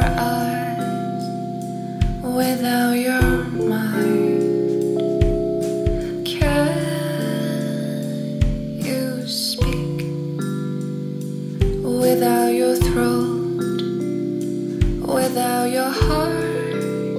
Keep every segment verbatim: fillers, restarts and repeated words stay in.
eyes without your mind. Can you speak without your throat, without your heart?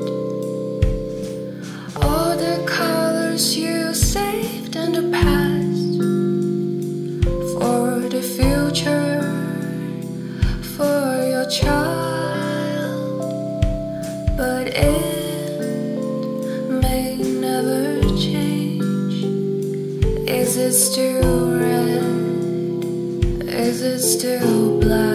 All the colors you saved in the past for the future, for your child, but it may never change. Is it still red? Is it still black?